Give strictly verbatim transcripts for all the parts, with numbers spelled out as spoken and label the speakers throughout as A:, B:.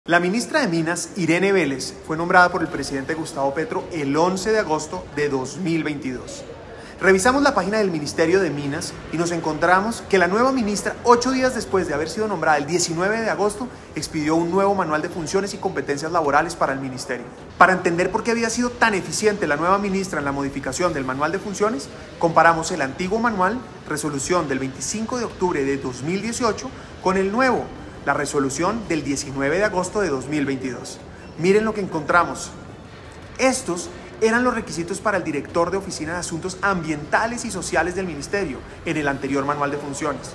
A: La ministra de Minas, Irene Vélez, fue nombrada por el presidente Gustavo Petro el once de agosto de dos mil veintidós. Revisamos la página del Ministerio de Minas y nos encontramos que la nueva ministra, ocho días después de haber sido nombrada el diecinueve de agosto, expidió un nuevo manual de funciones y competencias laborales para el ministerio. Para entender por qué había sido tan eficiente la nueva ministra en la modificación del manual de funciones, comparamos el antiguo manual, resolución del veinticinco de octubre de dos mil dieciocho, con el nuevo, la resolución del diecinueve de agosto de dos mil veintidós. Miren lo que encontramos. Estos eran los requisitos para el director de Oficina de Asuntos Ambientales y Sociales del Ministerio en el anterior manual de funciones.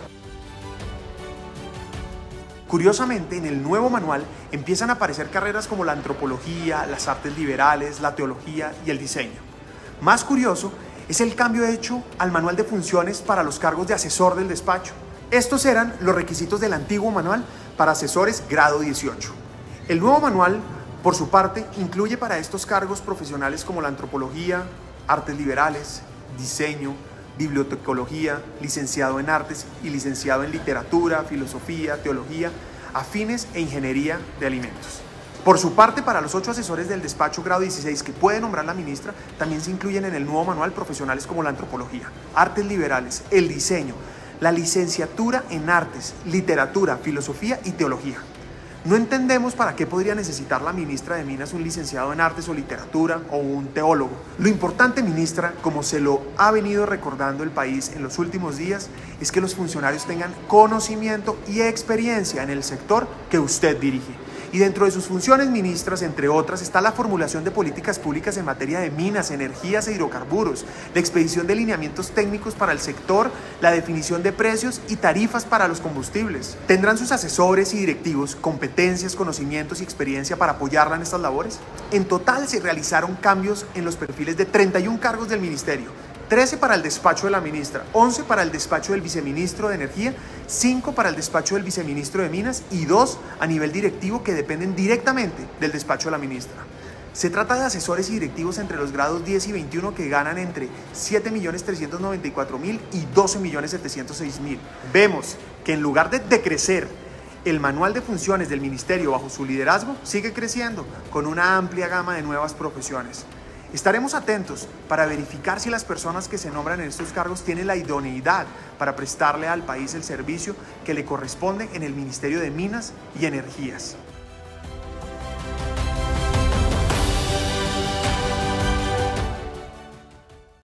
A: Curiosamente, en el nuevo manual empiezan a aparecer carreras como la antropología, las artes liberales, la teología y el diseño. Más curioso es el cambio hecho al manual de funciones para los cargos de asesor del despacho. Estos eran los requisitos del antiguo manual para asesores grado dieciocho. El nuevo manual, por su parte, incluye para estos cargos profesionales como la antropología, artes liberales, diseño, bibliotecología, licenciado en artes y licenciado en literatura, filosofía, teología, afines e ingeniería de alimentos. Por su parte, para los ocho asesores del despacho grado dieciséis que puede nombrar la ministra, también se incluyen en el nuevo manual profesionales como la antropología, artes liberales, el diseño, la licenciatura en artes, literatura, filosofía y teología. No entendemos para qué podría necesitar la ministra de Minas un licenciado en artes o literatura o un teólogo. Lo importante, ministra, como se lo ha venido recordando el país en los últimos días, es que los funcionarios tengan conocimiento y experiencia en el sector que usted dirige. Y dentro de sus funciones, ministras, entre otras, está la formulación de políticas públicas en materia de minas, energías e hidrocarburos, la expedición de lineamientos técnicos para el sector, la definición de precios y tarifas para los combustibles. ¿Tendrán sus asesores y directivos competencias, conocimientos y experiencia para apoyarla en estas labores? En total se realizaron cambios en los perfiles de treinta y un cargos del ministerio, trece para el despacho de la ministra, once para el despacho del viceministro de Energía, cinco para el despacho del viceministro de Minas y dos a nivel directivo que dependen directamente del despacho de la ministra. Se trata de asesores y directivos entre los grados diez y veintiuno que ganan entre siete millones trescientos noventa y cuatro mil y doce millones setecientos seis mil. Vemos que en lugar de decrecer, el manual de funciones del ministerio bajo su liderazgo sigue creciendo con una amplia gama de nuevas profesiones. Estaremos atentos para verificar si las personas que se nombran en estos cargos tienen la idoneidad para prestarle al país el servicio que le corresponde en el Ministerio de Minas y Energías.